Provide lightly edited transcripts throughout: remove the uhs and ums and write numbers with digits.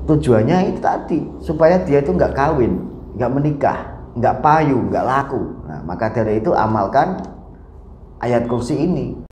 Tujuannya itu tadi, supaya dia itu nggak kawin, nggak menikah, nggak payu, nggak laku. Nah, maka dari itu amalkan ayat kursi ini.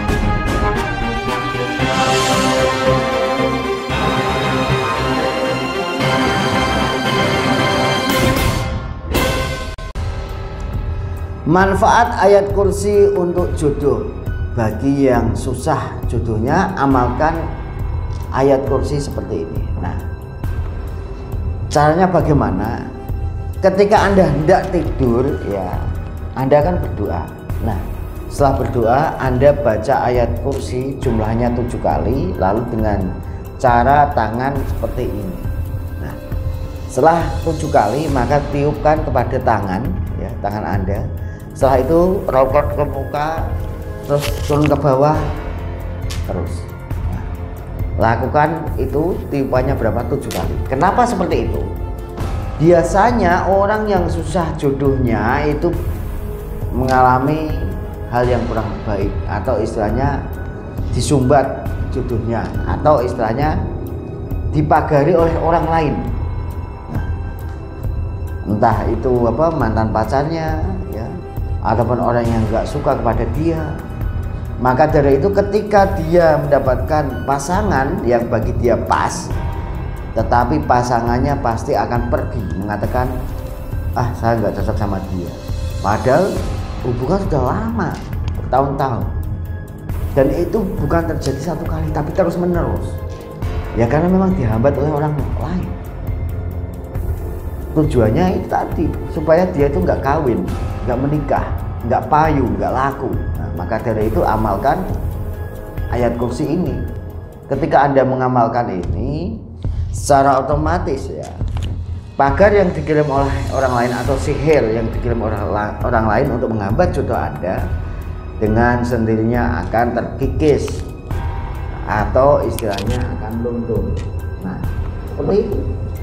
Manfaat ayat kursi untuk jodoh. Bagi yang susah jodohnya, amalkan ayat kursi seperti ini. Nah, caranya bagaimana? Ketika Anda hendak tidur, ya Anda kan berdoa. Nah, setelah berdoa Anda baca ayat kursi jumlahnya 7 kali, lalu dengan cara tangan seperti ini. Nah, setelah 7 kali maka tiupkan kepada tangan, ya, tangan Anda. Setelah itu rogot ke muka, terus turun ke bawah, terus. Nah, lakukan itu tiupannya berapa? 7 kali. Kenapa seperti itu? Biasanya orang yang susah jodohnya itu mengalami hal yang kurang baik, atau istilahnya disumbat jodohnya, atau istilahnya dipagari oleh orang lain. Nah, entah itu mantan pacarnya, ya, ataupun orang yang nggak suka kepada dia. Maka dari itu ketika dia mendapatkan pasangan yang bagi dia pas, tetapi pasangannya pasti akan pergi mengatakan, saya nggak cocok sama dia, padahal hubungan sudah lama, bertahun-tahun, dan itu bukan terjadi satu kali tapi terus menerus, ya karena memang dihambat oleh orang lain. Tujuannya itu tadi, supaya dia itu nggak kawin, nggak menikah, nggak payu, nggak laku. Nah, maka dari itu amalkan ayat kursi ini. Ketika Anda mengamalkan ini, secara otomatis, ya, pagar yang dikirim oleh orang lain atau sihir yang dikirim oleh orang lain untuk menghambat jodoh Anda dengan sendirinya akan terkikis atau istilahnya akan luntur. Nah, seperti itu.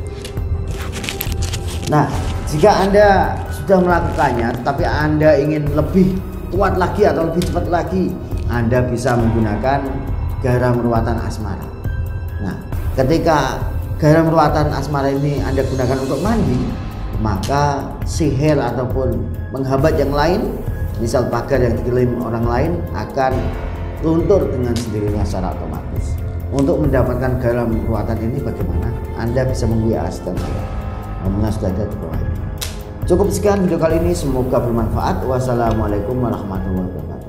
Nah, jika Anda sudah melakukannya tapi Anda ingin lebih kuat lagi atau lebih cepat lagi, Anda bisa menggunakan garam ruatan asmara. Nah, ketika garam ruatan asmara ini Anda gunakan untuk mandi, maka sihir ataupun menghambat yang lain, misal pagar yang dikirim orang lain, akan luntur dengan sendirinya secara otomatis. Untuk mendapatkan garam ruatan ini bagaimana? Anda bisa menghubungi asisten saya, nomornya sudah ada di bawah ini. Cukup sekian video kali ini, semoga bermanfaat. Wassalamualaikum warahmatullahi wabarakatuh.